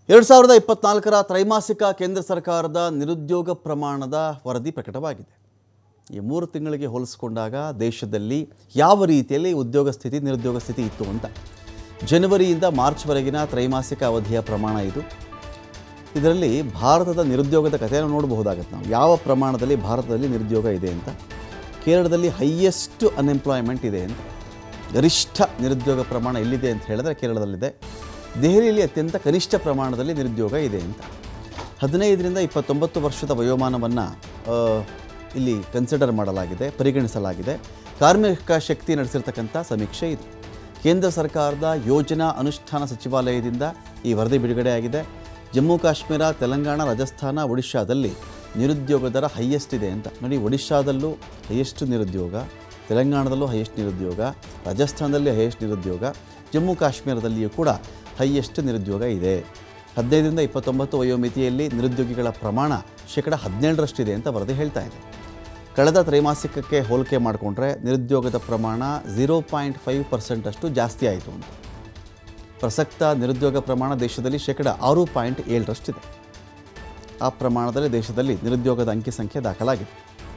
2024ರ ತ್ರೈಮಾಸಿಕ ಕೇಂದ್ರ ಸರ್ಕಾರದ ನಿರುದ್ಯೋಗ ಪ್ರಮಾಣದ ವರದಿ ಪ್ರಕಟವಾಗಿದೆ. ಈ 3 ತಿಂಗಳಿಗೆ ಹೋಲಿಸಿಕೊಂಡಾಗ ದೇಶದಲ್ಲಿ ಯಾವ ರೀತಿಯಲ್ಲಿ ಉದ್ಯೋಗ ಸ್ಥಿತಿ ನಿರುದ್ಯೋಗ ಸ್ಥಿತಿ ಇತ್ತು ಅಂತ ಜನವರಿಯಿಂದ ಮಾರ್ಚ್ವರೆಗಿನ ತ್ರೈಮಾಸಿಕ ಅವಧಿಯ ಪ್ರಮಾಣ ಇದು. ಇದರಲ್ಲಿ ಭಾರತದ ನಿರುದ್ಯೋಗದ ಕಥೆಯನ್ನು ನೋಡಬಹುದಾಗುತ್ತೆ. ನಾವು ಯಾವ ಪ್ರಮಾಣದಲ್ಲಿ ಭಾರತದಲ್ಲಿ ನಿರುದ್ಯೋಗ ಇದೆ ಅಂತ. ಕೇರಳದಲ್ಲಿ ಹೈಯೆಸ್ಟ್ ಅನ್ಎಂಪ್ಲಾಯ್ಮೆಂಟ್ ಇದೆ ಅಂತ, ಗರಿಷ್ಠ ನಿರುದ್ಯೋಗ ಪ್ರಮಾಣ ಎಲ್ಲಿದೆ ಅಂತ ಹೇಳಿದ್ರೆ ಕೇರಳದಲ್ಲಿದೆ. ದೆಹಲಿಯಲ್ಲಿ ಅತ್ಯಂತ ಕನಿಷ್ಠ ಪ್ರಮಾಣದಲ್ಲಿ ನಿರುದ್ಯೋಗ ಇದೆ ಅಂತ. 15ರಿಂದ 29 ವರ್ಷದ ವಯೋಮಾನವನ್ನು ಇಲ್ಲಿ ಕನ್ಸಿಡರ್ ಮಾಡಲಾಗಿದೆ, ಪರಿಗಣಿಸಲಾಗಿದೆ. ಕಾರ್ಮಿಕ ಶಕ್ತಿ ನಡೆಸಿರ್ತಕ್ಕಂಥ ಸಮೀಕ್ಷೆ ಇದು. ಕೇಂದ್ರ ಸರ್ಕಾರದ ಯೋಜನಾ ಅನುಷ್ಠಾನ ಸಚಿವಾಲಯದಿಂದ ಈ ವರದಿ ಬಿಡುಗಡೆಯಾಗಿದೆ. ಜಮ್ಮು ಕಾಶ್ಮೀರ, ತೆಲಂಗಾಣ, ರಾಜಸ್ಥಾನ, ಒಡಿಶಾದಲ್ಲಿ ನಿರುದ್ಯೋಗ ದರ ಹೈಯೆಸ್ಟ್ ಇದೆ ಅಂತ. ನೋಡಿ, ಒಡಿಶಾದಲ್ಲೂ ಹೈಯೆಸ್ಟ್ ನಿರುದ್ಯೋಗ, ತೆಲಂಗಾಣದಲ್ಲೂ ಹೈಯೆಸ್ಟ್ ನಿರುದ್ಯೋಗ, ರಾಜಸ್ಥಾನದಲ್ಲಿ ಹೈಯೆಸ್ಟ್ ನಿರುದ್ಯೋಗ, ಜಮ್ಮು ಕಾಶ್ಮೀರದಲ್ಲಿಯೂ ಕೂಡ ಹೈಯೆಸ್ಟ್ ನಿರುದ್ಯೋಗ ಇದೆ. 15ರಿಂದ 29 ವಯೋಮಿತಿಯಲ್ಲಿ ನಿರುದ್ಯೋಗಿಗಳ ಪ್ರಮಾಣ 17% ಅಂತ ವರದಿ ಹೇಳ್ತಾ ಇದೆ. ಕಳೆದ ತ್ರೈಮಾಸಿಕಕ್ಕೆ ಹೋಲಿಕೆ ಮಾಡಿಕೊಂಡ್ರೆ ನಿರುದ್ಯೋಗದ ಪ್ರಮಾಣ 0.5% ಅಷ್ಟು ಜಾಸ್ತಿ ಆಯಿತು ಅಂತ. ಪ್ರಸಕ್ತ ನಿರುದ್ಯೋಗ ಪ್ರಮಾಣ ದೇಶದಲ್ಲಿ 6.7% ಇದೆ. ಆ ಪ್ರಮಾಣದಲ್ಲಿ ದೇಶದಲ್ಲಿ ನಿರುದ್ಯೋಗದ ಅಂಕಿ ಸಂಖ್ಯೆ ದಾಖಲಾಗಿದೆ.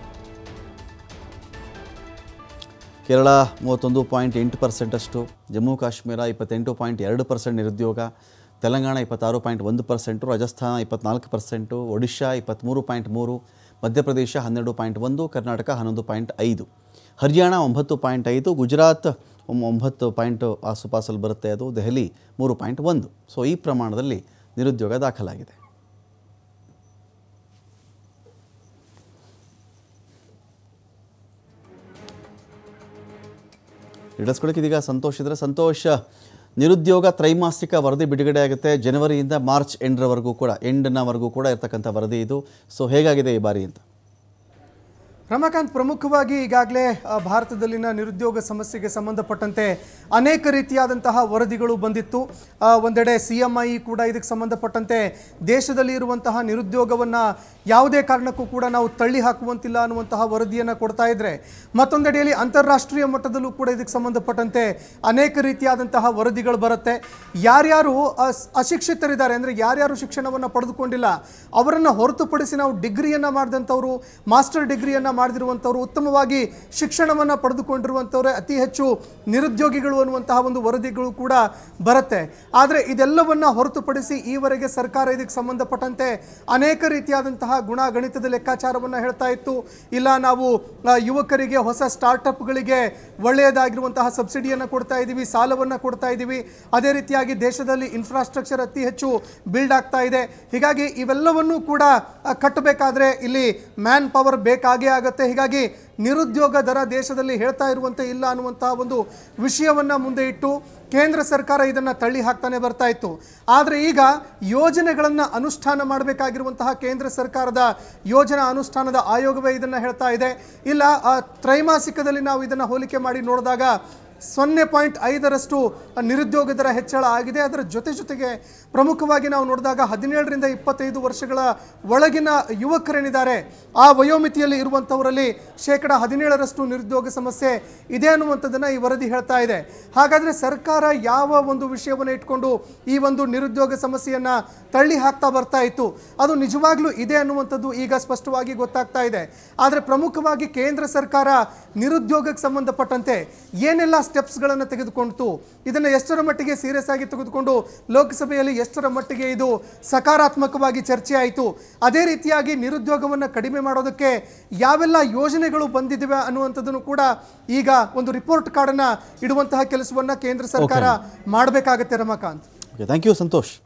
ಕೇರಳ 31.8% ಅಷ್ಟು, ಜಮ್ಮು ಕಾಶ್ಮೀರ 28.2% ನಿರುದ್ಯೋಗ, ತೆಲಂಗಾಣ 26.1%, ರಾಜಸ್ಥಾನ 24%, ಒಡಿಶಾ 23.3%, ಮಧ್ಯಪ್ರದೇಶ 12.1%, ಕರ್ನಾಟಕ 11.5%, ಹರಿಯಾಣ 9.5%, ಗುಜರಾತ್ 9 ಆಸುಪಾಸಲ್ಲಿ ಬರುತ್ತೆ ಅದು, ದೆಹಲಿ 3.1%. ಸೊ ಈ ಪ್ರಮಾಣದಲ್ಲಿ ನಿರುದ್ಯೋಗ ದಾಖಲಾಗಿದೆ. ಹಿಡಿಸ್ಕೊಳ್ಳೋಕೆ ಇದೀಗ ಸಂತೋಷ್ ಇದ್ದರೆ, ಸಂತೋಷ್, ನಿರುದ್ಯೋಗ ತ್ರೈಮಾಸಿಕ ವರದಿ ಬಿಡುಗಡೆ ಆಗುತ್ತೆ. ಜನವರಿಯಿಂದ ಮಾರ್ಚ್ ಎಂಡ್ನವರೆಗೂ ಕೂಡ ಇರ್ತಕ್ಕಂಥ ವರದಿ ಇದು. ಸೊ ಹೇಗಾಗಿದೆ ಈ ಬಾರಿ ಅಂತ? ರಮಾಕಾಂತ್, ಪ್ರಮುಖವಾಗಿ ಈಗಾಗಲೇ ಭಾರತದಲ್ಲಿನ ನಿರುದ್ಯೋಗ ಸಮಸ್ಯೆಗೆ ಸಂಬಂಧಪಟ್ಟಂತೆ ಅನೇಕ ರೀತಿಯಾದಂತಹ ವರದಿಗಳು ಬಂದಿತ್ತು. ಒಂದೆಡೆ CMI ಕೂಡ ಇದಕ್ಕೆ ಸಂಬಂಧಪಟ್ಟಂತೆ ದೇಶದಲ್ಲಿ ಇರುವಂತಹ ನಿರುದ್ಯೋಗವನ್ನು ಯಾವುದೇ ಕಾರಣಕ್ಕೂ ಕೂಡ ನಾವು ತಳ್ಳಿ ಹಾಕುವಂತಿಲ್ಲ ಅನ್ನುವಂತಹ ವರದಿಯನ್ನು ಕೊಡ್ತಾ ಇದ್ದರೆ, ಮತ್ತೊಂದೆಡೆಯಲ್ಲಿ ಅಂತಾರಾಷ್ಟ್ರೀಯ ಮಟ್ಟದಲ್ಲೂ ಕೂಡ ಇದಕ್ಕೆ ಸಂಬಂಧಪಟ್ಟಂತೆ ಅನೇಕ ರೀತಿಯಾದಂತಹ ವರದಿಗಳು ಬರುತ್ತೆ. ಯಾರ್ಯಾರು ಅಶಿಕ್ಷಿತರಿದ್ದಾರೆ, ಅಂದರೆ ಯಾರ್ಯಾರು ಶಿಕ್ಷಣವನ್ನು ಪಡೆದುಕೊಂಡಿಲ್ಲ ಅವರನ್ನು ಹೊರತುಪಡಿಸಿ ನಾವು ಡಿಗ್ರಿಯನ್ನು ಮಾಡಿದಂಥವರು, ಮಾಸ್ಟರ್ ಡಿಗ್ರಿಯನ್ನು ಮಾಡಿದಿರುವಂಥವ್ರು, ಉತ್ತಮವಾಗಿ ಶಿಕ್ಷಣವನ್ನು ಪಡೆದುಕೊಂಡಿರುವಂಥವ್ರೆ ಅತಿ ಹೆಚ್ಚು ನಿರುದ್ಯೋಗಿಗಳು ಅನ್ನುವಂತಹ ಒಂದು ವರದಿಗಳು ಕೂಡ ಬರುತ್ತೆ. ಆದರೆ ಇದೆಲ್ಲವನ್ನು ಹೊರತುಪಡಿಸಿ ಈವರೆಗೆ ಸರ್ಕಾರ ಇದಕ್ಕೆ ಸಂಬಂಧಪಟ್ಟಂತೆ ಅನೇಕ ರೀತಿಯಾದಂತಹ ಗುಣಗಣಿತದ ಲೆಕ್ಕಾಚಾರವನ್ನು ಹೇಳ್ತಾ ಇತ್ತು. ಇಲ್ಲ, ನಾವು ಯುವಕರಿಗೆ ಹೊಸ ಸ್ಟಾರ್ಟಪ್ಗಳಿಗೆ ಒಳ್ಳೆಯದಾಗಿರುವಂತಹ ಸಬ್ಸಿಡಿಯನ್ನು ಕೊಡ್ತಾ ಇದ್ದೀವಿ, ಸಾಲವನ್ನು ಕೊಡ್ತಾ ಇದ್ದೀವಿ. ಅದೇ ರೀತಿಯಾಗಿ ದೇಶದಲ್ಲಿ ಇನ್ಫ್ರಾಸ್ಟ್ರಕ್ಚರ್ ಅತಿ ಹೆಚ್ಚು ಬಿಲ್ಡ್ ಆಗ್ತಾ ಇದೆ. ಹೀಗಾಗಿ ಇವೆಲ್ಲವನ್ನೂ ಕೂಡ ಕಟ್ಟಬೇಕಾದ್ರೆ ಇಲ್ಲಿ ಮ್ಯಾನ್ ಪವರ್ ಬೇಕಾಗೇ ಆಗುತ್ತೆ. ಹೀಗಾಗಿ ನಿರುದ್ಯೋಗ ದರ ದೇಶದಲ್ಲಿ ಹೇಳ್ತಾ ಇರುವಂತೆ ಇಲ್ಲ ಅನ್ನುವಂತಹ ಒಂದು ವಿಷಯವನ್ನು ಮುಂದೆ ಇಟ್ಟು ಕೇಂದ್ರ ಸರ್ಕಾರ ಇದನ್ನು ತಳ್ಳಿ ಹಾಕ್ತಾನೆ ಬರ್ತಾ ಇತ್ತು. ಆದರೆ ಈಗ ಯೋಜನೆಗಳನ್ನು ಅನುಷ್ಠಾನ ಮಾಡಬೇಕಾಗಿರುವಂತಹ ಕೇಂದ್ರ ಸರ್ಕಾರದ ಯೋಜನಾ ಅನುಷ್ಠಾನದ ಆಯೋಗವೇ ಇದನ್ನು ಹೇಳ್ತಾ ಇದೆ. ಇಲ್ಲ, ತ್ರೈಮಾಸಿಕದಲ್ಲಿ ನಾವು ಇದನ್ನು ಹೋಲಿಕೆ ಮಾಡಿ ನೋಡಿದಾಗ 0.5% ನಿರುದ್ಯೋಗ ದರ ಹೆಚ್ಚಳ ಆಗಿದೆ. ಅದರ ಜೊತೆಗೆ ಪ್ರಮುಖವಾಗಿ ನಾವು ನೋಡಿದಾಗ 17ರಿಂದ 25 ವರ್ಷಗಳ ಒಳಗಿನ ಯುವಕರೇನಿದ್ದಾರೆ ಆ ವಯೋಮಿತಿಯಲ್ಲಿ ಇರುವಂಥವರಲ್ಲಿ 17% ನಿರುದ್ಯೋಗ ಸಮಸ್ಯೆ ಇದೆ ಅನ್ನುವಂಥದ್ದನ್ನು ಈ ವರದಿ ಹೇಳ್ತಾ ಇದೆ. ಹಾಗಾದರೆ ಸರ್ಕಾರ ಯಾವ ಒಂದು ವಿಷಯವನ್ನು ಇಟ್ಕೊಂಡು ಈ ಒಂದು ನಿರುದ್ಯೋಗ ಸಮಸ್ಯೆಯನ್ನು ತಳ್ಳಿ ಹಾಕ್ತಾ ಬರ್ತಾ ಇತ್ತು, ಅದು ನಿಜವಾಗ್ಲೂ ಇದೆ ಅನ್ನುವಂಥದ್ದು ಈಗ ಸ್ಪಷ್ಟವಾಗಿ ಗೊತ್ತಾಗ್ತಾ ಇದೆ. ಆದರೆ ಪ್ರಮುಖವಾಗಿ ಕೇಂದ್ರ ಸರ್ಕಾರ ನಿರುದ್ಯೋಗಕ್ಕೆ ಸಂಬಂಧಪಟ್ಟಂತೆ ಏನೆಲ್ಲ ಸ್ಟೆಪ್ಸ್ಗಳನ್ನು ತೆಗೆದುಕೊಂಡು ಇದನ್ನು ಎಷ್ಟರ ಮಟ್ಟಿಗೆ ಸೀರಿಯಸ್ ಆಗಿ ತೆಗೆದುಕೊಂಡು ಲೋಕಸಭೆಯಲ್ಲಿ ಎಷ್ಟರ ಮಟ್ಟಿಗೆ ಇದು ಸಕಾರಾತ್ಮಕವಾಗಿ ಚರ್ಚೆ ಆಯಿತು, ಅದೇ ರೀತಿಯಾಗಿ ನಿರುದ್ಯೋಗವನ್ನು ಕಡಿಮೆ ಮಾಡೋದಕ್ಕೆ ಯಾವೆಲ್ಲ ಯೋಜನೆಗಳು ಬಂದಿವೆ ಅನ್ನುವಂಥದ್ದನ್ನು ಕೂಡ ಈಗ ಒಂದು ರಿಪೋರ್ಟ್ ಕಾರ್ಡನ್ನು ಇಡುವಂತಹ ಕೆಲಸವನ್ನು ಕೇಂದ್ರ ಸರ್ಕಾರ ಮಾಡಬೇಕಾಗತ್ತೆ. Ramakant, thank you Santosh.